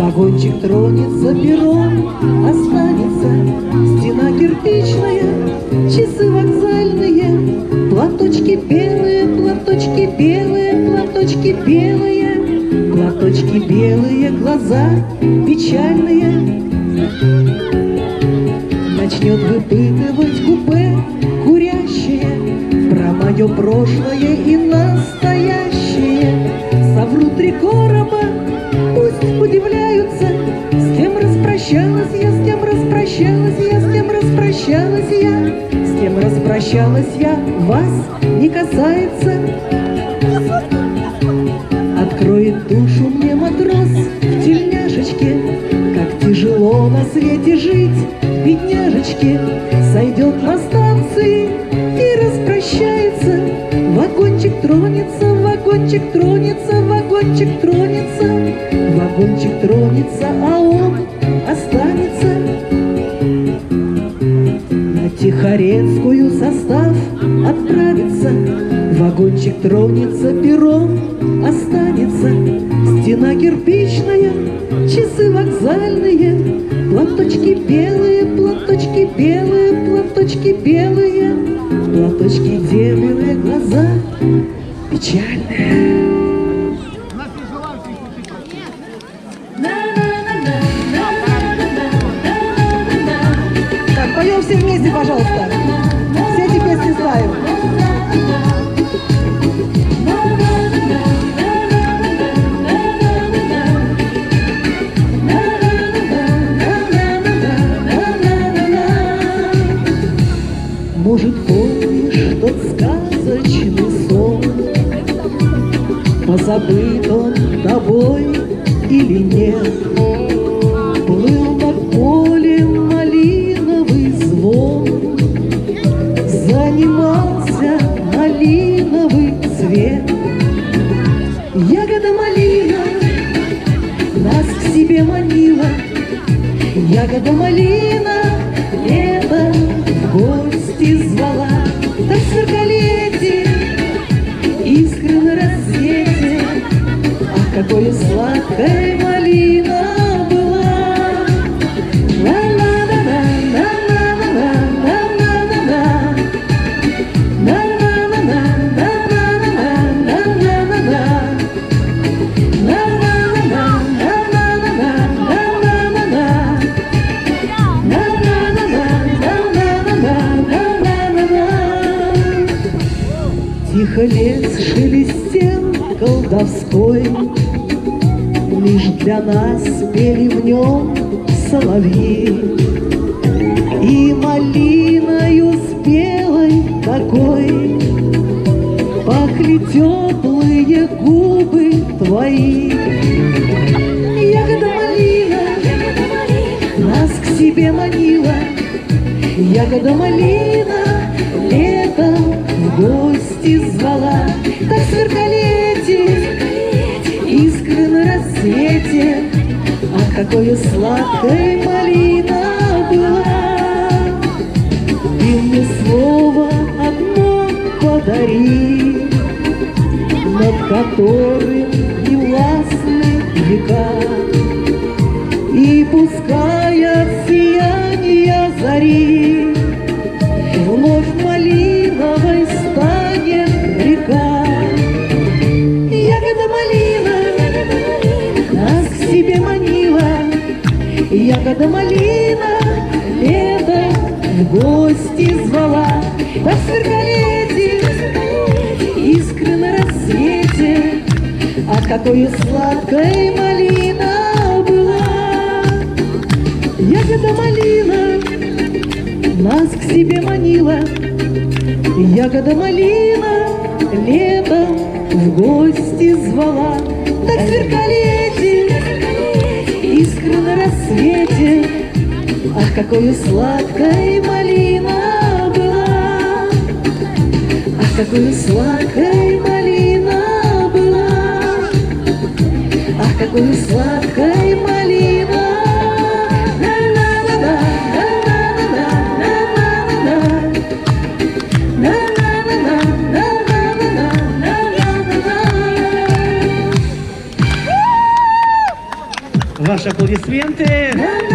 Вагончик тронется, перрон останется, стена кирпичная, часы вокзальные, платочки белые, платочки белые, платочки белые, платочки белые, глаза печальные. Начнет выпытывать купе курящее про мое прошлое и настоящее. Соврут 3 короба, пусть удивляются, с кем распрощалась я, с кем распрощалась я, с кем распрощалась я, с кем распрощалась я, вас не касается. Откроет душу мне матрос в тельняшечке, как тяжело на свете жить, бедняжечке. Сойдет на станции и распрощается. Вагончик тронется, вагончик тронется, вагончик тронется, вагончик тронется, а он останется. На Тихорецкую состав отправится. Вагончик тронется, перрон останется, стена кирпичная, часы вокзальные, платочки белые, платочки белые, платочки белые, платочки белые, глаза печальные. Так, поем все вместе, пожалуйста. Все эти песни знаем. Может, помнишь тот сказочный сон? Позабыт он тобой или нет? Плыл над полем малиновый звон, занимался малиновый цвет. Ягода малина нас к себе манила, ягода малина лето в гости звала. Так сверкали эти искры на рассвете, ах, какое сладкая малина была. Тихо лес шелестел колдовской, лишь для нас пели в нем соловьи. И малиною спелой такой пахли теплые губы твои. Ягода малина нас к себе манила, ягода малина летом в гости звала. Так сверкали эти искры на рассвете, ах, какое сладкая малина была. Ты мне слово одно подари, над которым не властны века, и пускай от сияния зари вновь малиновой станет река. Ягода малина нас к себе манила, ягода малина лето в гости звала. Так сверкали эти искры на рассвете, ах, какое сладкая малина была. Ягода малина нас к себе манила, ягода малина летом в гости звала. Так сверкали эти искры на рассвете, ах, какое сладкая малина была, ах, какое сладкая малина была, ах, какое сладкая малина. ваши аплодисменты.